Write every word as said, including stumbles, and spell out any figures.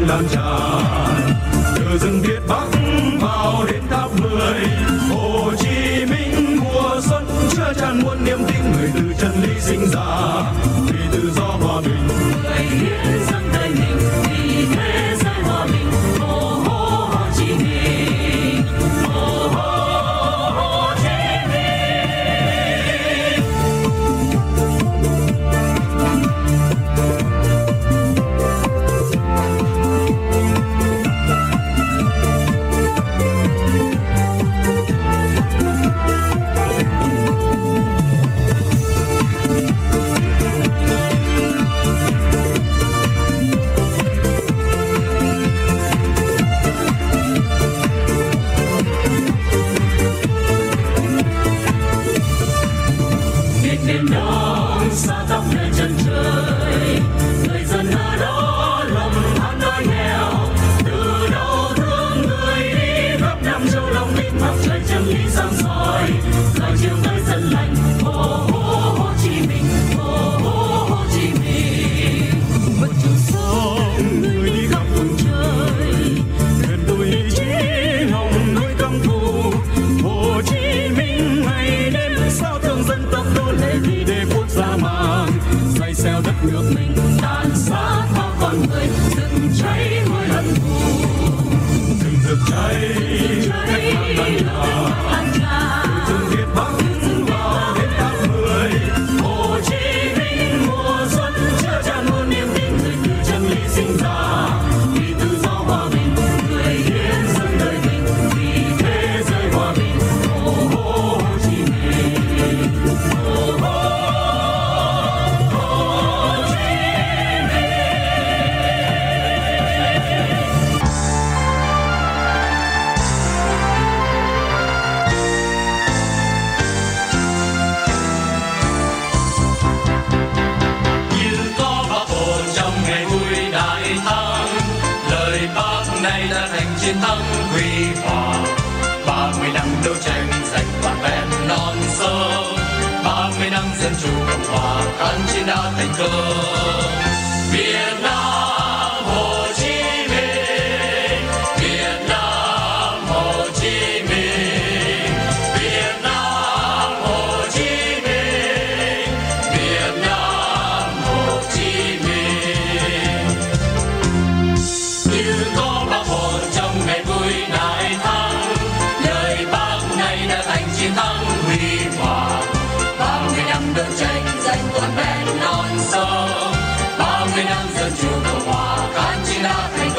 đang lan tràn từ rừng Việt Bắc vào đến tháp mười. Hồ Chí Minh mùa xuân chứa chan muôn niềm tin, người từ chân lý sinh ra vì tự do hòa bình. Người hiến dâng đời mình vì thế giới hòa bình. Hồ Hồ Hồ Chí Minh, Hồ Hồ Hồ Chí Biển Đông xa tóc nơi chân trời, người dân ở đó lòng than đói nghèo. Từ đâu thương người đi khắp năm châu lòng tin, mặt trời chân lý sáng soi rồi chiều tới dân lành. Hồ Hồ Hồ Chí Minh, Hồ Hồ Hồ Chí Minh, bất chung sông người đi khắp phương trời, thuyền tôi ý chí hồng núi căm thù. Hồ Chí Minh ngày đêm sao thương dân tộc đô lệ vì để quốc gia mang say xeo đất nước mình. tàn sát bao con người, rừng cháy ngôi hận thù. Rừng rực cháy Cháy cách mạng lan tràn lan tràn rừng Việt Bắc vào đến tháp mười. Hồ Chí Minh mùa xuân chứa chan muôn niềm tin, người từ chân lý sinh ra vì tự do hòa bình. Người hiến dâng đời mình vì thế giới hòa bình. Hồ Hồ Hồ Chí Minh, Hồ Hồ Hồ Chí Minh. Như có Bác Hồ trong ngày vui đại thắng, lời Bác này đã thành chiến thắng huy hoàng. Ba mươi năm đấu tranh giành toàn vẹn non sông, ba mươi năm dân chủ cộng hòa kháng chiến đã thành công. Việt Nam Hồ Chí Minh, Việt Nam Hồ Chí Minh, Việt Nam Hồ Chí Minh, Việt Nam Hồ Chí Minh. Như có Bác Hồ trong ngày vui đại thắng, lời Bác này đã thành chiến thắng huy hoàng. Ba mươi năm đấu tranh giành toàn vẹn non sông, ba mươi năm dân chủ cộng hòa kháng chiến đã thành